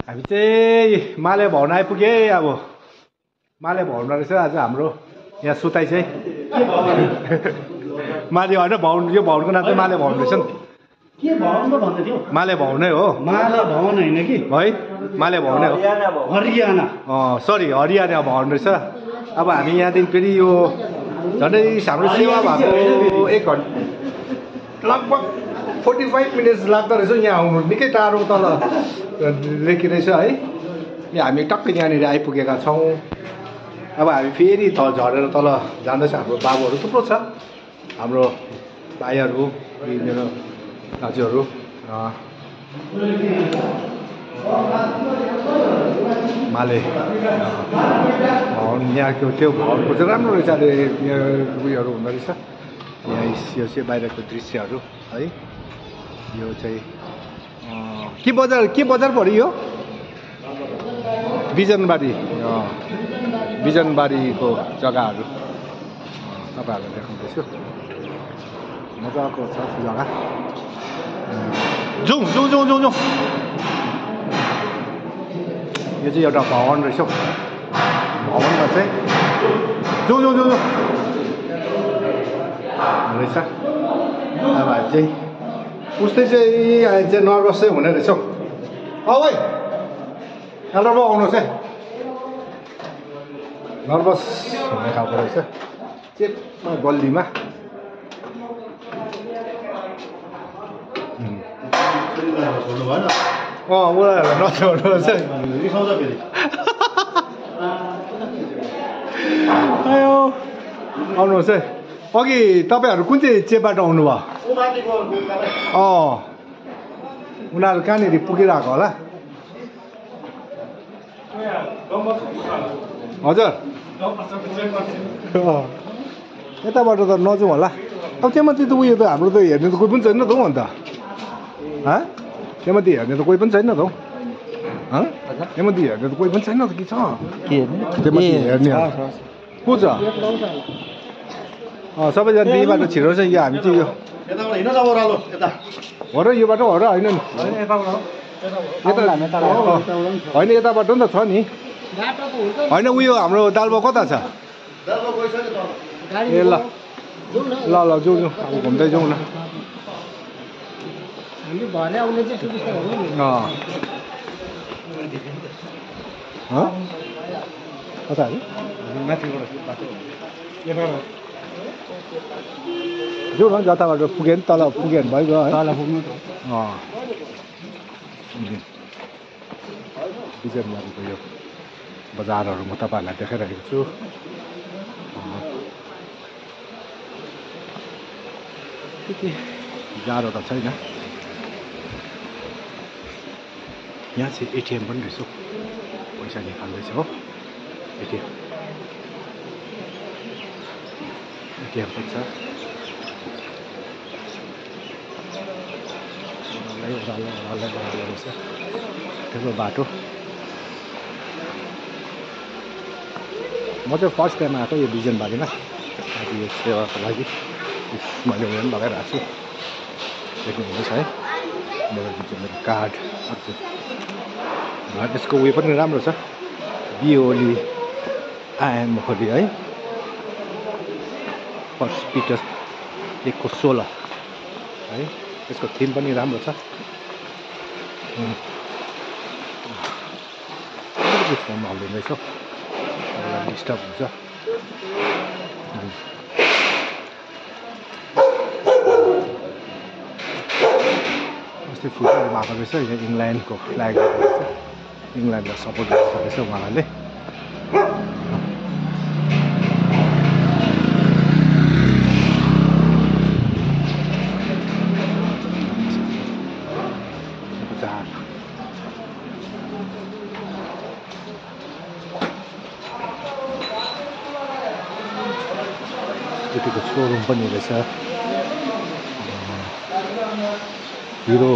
हामी चाहिँ माले भवन आइपुगे अब माले भवन रहेछ आज हाम्रो यहाँ सुताइ चाहिँ माले होइन भवन यो भवनको नाम चाहिँ माले भवन रहेछ नि के भवन पो भन्दै थियो माले भवनै हो माले भवन हैन कि है माले भवनै हो हरियाणा सरी हरियाणा भवन रहेछ अब हामी यहाँदेखि फेरि यो झन्डै हाम्रो सेवा भएको 1 घन्टा लगभग 45 मिनट्स लाग्दो रहेछ यहाँ आउनु निकै टाढो तल लेखी रहेछ है यहाँ हामी टक्कै यहाँनिर आइपुगेका छौँ अब हामी फेरि झरेर तल जाँदैछ हाम्रो बाबुहरू थुप्रो छ हाम्रो भाइहरू मेरो दाजुहरू माले भवन यहाँको त्यो भवनको चाहिँ राम्रो रहेछ अहिले उयोहरू हुँदो रहेछ यहाँ यो चाहिँ बाहिरको दृश्यहरू है यो चाहिँ के बजार पऱ्यो यो बिजनबारी बिजनबारीको जग्गाहरू तपाईँहरूलाई देखाउँदैछु मजाको छ जग्गा जाउँ जाउँ जाउँ जाउँ जाउँ यो चाहिँ एउटा भवन रहेछ भवनमा चाहिँ जाउँ जाउँ जाउँ जाउँ रहेछ अब हामी चाहिँ उस्तै चाहिँ अहिले चाहिँ नर्भस चाहिँ हुने रहेछ औ भाइ नर्भस आउनुहोस् है नर्भस हुने खालको रहेछ चेपमा गल्लीमा उनीहरूलाई नछोड्नु रहेछ आउनुहोस् है अघि तपाईँहरू कुन चाहिँ चेपबाट आउनुभयो उनीहरू कहाँनिर पुगिरहेको होला हजुर यताबाट त नजाउँ होला अब त्यहाँमाथि त उयो त हाम्रो त हेर्ने त कोही पनि छैन त हौ अन्त त्यहाँमाथि हेर्ने त कोही पनि छैन त हौ त्यहाँमाथि हेर्ने त कोही पनि छैन त के छ त्यहाँमाथि हेर्ने को छ सबैजना त्यहीबाट छिटो छ यो हामी चाहिँ यो हो र यो बाटो हो र होइन नि होइन यताबाट नि त छ नि होइन उयो हाम्रो दालबा कता छ ए ल ल ल जाउँ जाउँ अब घुम्दै जाउँ न कता जाउँ न जताबाट पुग्यो नि तल पुग्यो भने भइगयो है तल पुग्नु बिजनबारीको यो बजारहरू म तपाईँहरूलाई देखाइरहेको छु त्यति गाह्रो त छैन यहाँ चाहिँ एटिएम पनि रहेछ पैसा निकाल्दैछ हो एटिएम पनि छ ओह्रालो रहेछ ठुलो बाटो म चाहिँ फर्स्ट टाइम आएको यो बिजनबारीमा आज यो सेवाको लागि मैले उयो पनि लगाइरहेको छु देख्नुहुँदैछ है मेरो कार्ड यसको उयो पनि राम्रो छ बिओली आइएमओली है 1 पिटर 1:16 है यसको थिम पनि राम्रो छ फोन हल्लिँदैछ डिस्टर्ब हुन्छ अस्ति फुटबल भएको रहेछ यहाँ इङ्ल्यान्डको फ्ल्याग रहेछ इङ्ल्यान्डलाई सपोर्ट गरेको रहेछ उहाँहरूले स्कुटीको सोरुम पनि रहेछ हिरो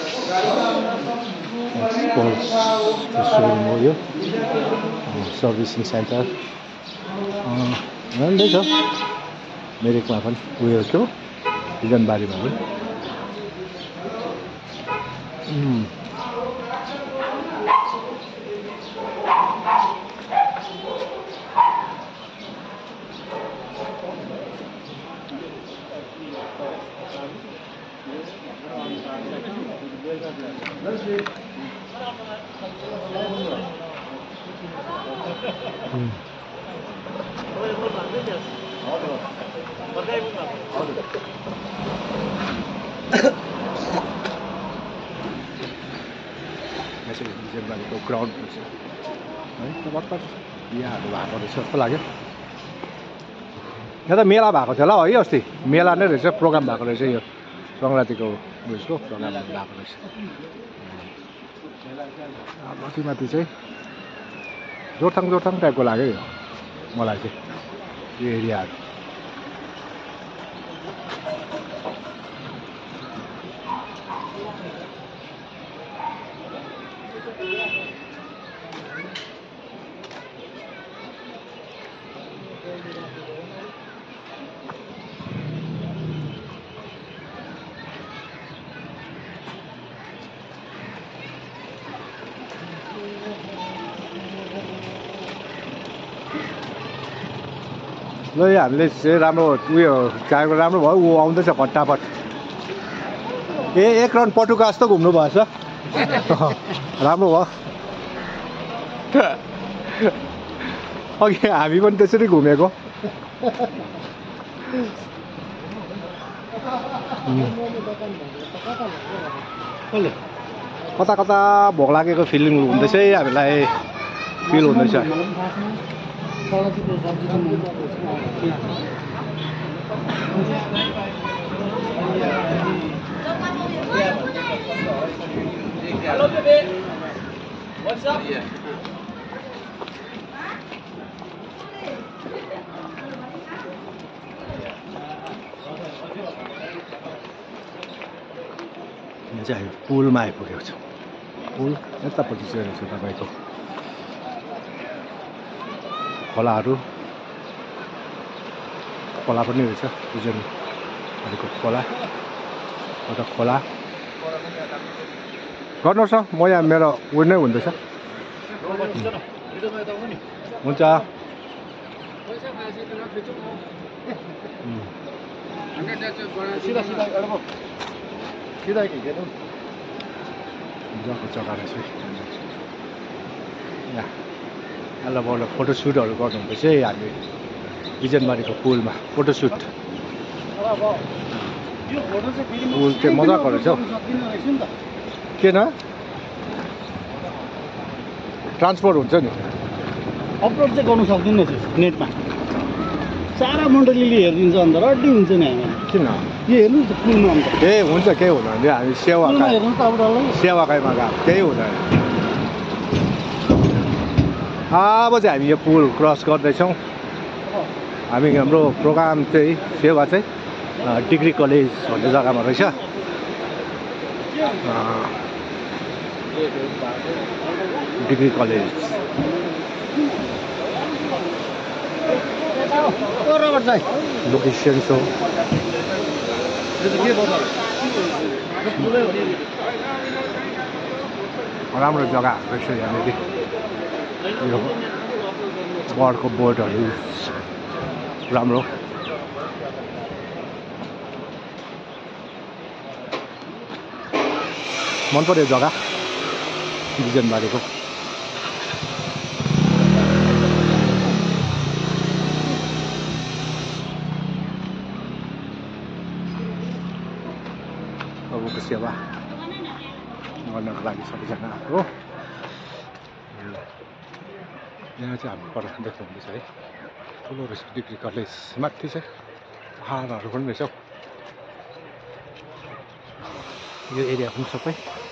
स्पोर्ट्सको सोरुम हो यो सर्भिसिङ सेन्टर राम्रै छ मेरिकमा पनि उयो थियो बिजनबारीमा पनि यसरी बिजनबारीको ग्राउन्ड छ है भर्खर बिहाहरू भएको रहेछ जस्तो लाग्यो यहाँ त मेला भएको थियो होला है अस्ति मेला नै रहेछ प्रोग्राम भएको रहेछ यो सङ्क्रान्तिको उयसको प्रोग्राम भएको रहेछ माथि माथि चाहिँ जोरथाङ टाइपको लाग्यो यो मलाई चाहिँ यो एरियाहरू ल यो हामीले चाहिँ राम्रो उयो चाहेको राम्रो भयो ऊ आउँदैछ फटाफट एक राउन्ड पटुका जस्तो घुम्नु भएछ राम्रो भयो अघि हामी पनि त्यसरी घुमेको कता कता भोक लागेको फिलिङ हुँदैछ है हामीलाई फिल हुँदैछ Hello, baby. What's up? Yeah. यहाँ चाहिँ हामी पुलमा आइपुगेको छौँ पुल यतापट्टि चाहिँ रहेछ तपाईँको खोलाहरू खोला पनि रहेछ बिजनबारीको खोला एउटा खोला गर्नुहोस् न म यहाँ मेरो उयो नै हुँदैछ हुन्छ जग्गा रहेछ यहाँ ल फोटोसुटहरू गर्नुहुँदैछ है हामी बिजनबारीको पुलमा फोटोसुट पुल चाहिँ मजाको रहेछ हौ किन ट्रान्सपोर्ट हुन्छ नि अपलोड चाहिँ गर्नु सक्दिनँ नेटमा सारा मण्डलीले हेरिदिन्छ अन्त रड्डी हुन्छ नि हामी किन यो हेर्नु त पुलमा अन्त ए हुन्छ केही हुँदैन हामी पुलमा हेर्नु त अब सेवाकाईमा गएको केही हुँदैन अब चाहिँ हामी यो पुल क्रस गर्दैछौँ हामी हाम्रो प्रोग्राम चाहिँ सेवा चाहिँ डिग्री कलेज भन्ने जग्गामा रहेछ डिग्री कलेज लोकेसन हो राम्रो जग्गा रहेछ यहाँनिर यो बर्डको बोटहरू राम्रो मन पर्यो जग्गा बिजनबारीको प्रभुको सेवा गर्नको लागि सबैजना हो यहाँ चाहिँ हामी पर देख्नुहुँदैछ है ठुलो रहेछ डिग्री कलेज माथि चाहिँ पहाडहरू पनि रहेछ यो एरिया पनि सबै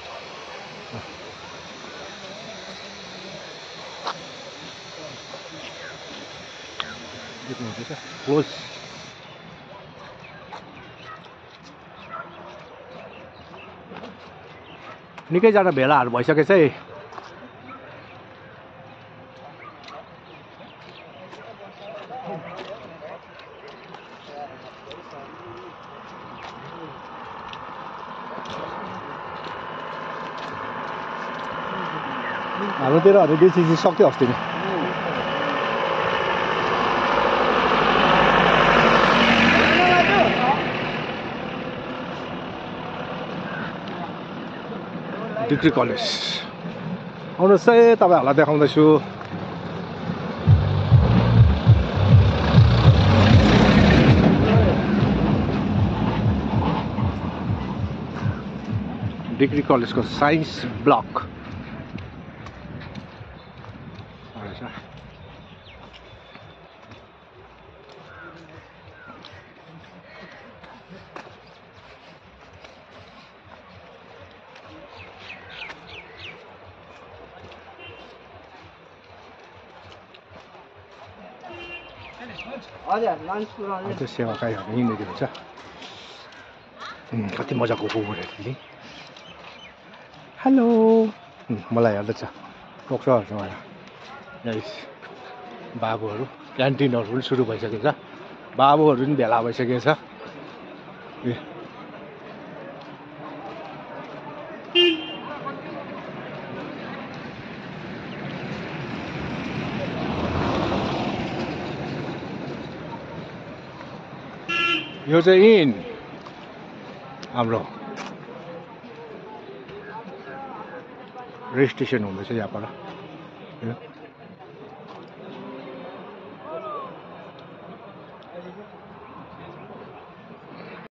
देख्नुहुँदैछ क्लोज निकैजना भेलाहरू भइसकेछ है हाम्रोतिर भने बेसी सक्यो अस्ति नै डिग्री कलेज आउनुहोस् है तपाईँहरूलाई देखाउँदैछु डिग्री कलेजको साइन्स ब्लक त्यो सेवाकाईहरू यहीँनिर हुन्छ कति मजाको गोबरहरू हेलो मलाई हेर्दैछ टोक्छ बाबुहरू क्यान्टिनहरू पनि सुरु भइसकेको छ बाबुहरू पनि भेला भइसकेको छ यो चाहिँ इन हाम्रो रेजिस्ट्रेसन हुँदैछ यहाँबाट